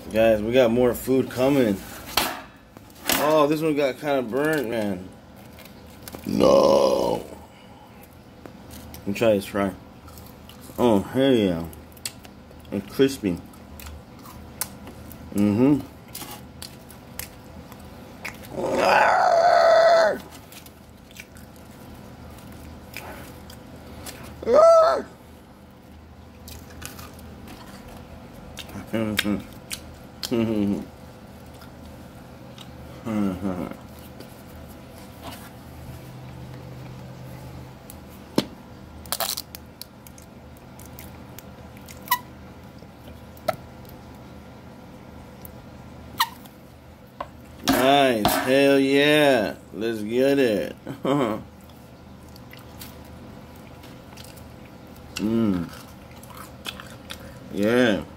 Guys, we got more food coming. Oh, this one got kind of burnt, man. No. Let me try this fry. Oh, hell yeah. It's crispy. Mm-hmm. Nice, hell yeah, let's get it. Yeah.